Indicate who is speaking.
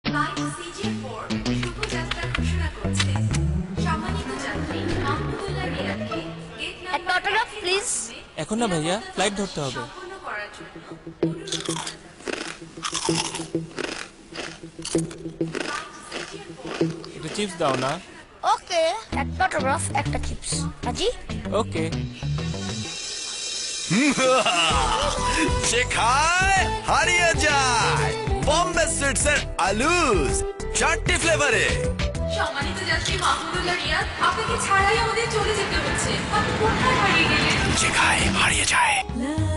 Speaker 1: Flight CJ4 শুভযাত্রা ঘোষণা করছে। সম্মানিত যাত্রী মাহমুদুল্লাহ রিয়াদকে গেট নাম্বার
Speaker 2: অটোগ্রাফ প্লিজ।
Speaker 3: এখন না ভাইয়া, ফ্লাইট ধরতে হবে।
Speaker 1: সম্পূর্ণ করার জন্য অনুরোধ করা যাচ্ছে।
Speaker 3: এটা চিপস দাও না।
Speaker 2: ওকে, একটা অটোগ্রাফ একটা চিপস। আজি
Speaker 3: ওকে।
Speaker 4: যে খায় হারিয়ে যায়। বম্বে সুইটস এর আলুস 4টি ফ্লেভারে।
Speaker 1: সম্মানিত যাত্রী মাহমুদুল্লাহ রিয়াদ, আপনাকে ছাড়াই আমাদের চলে যেতে হচ্ছে। আপনি কোথায় হারিয়ে গেলেন?
Speaker 4: যে খায় হারিয়ে যায়।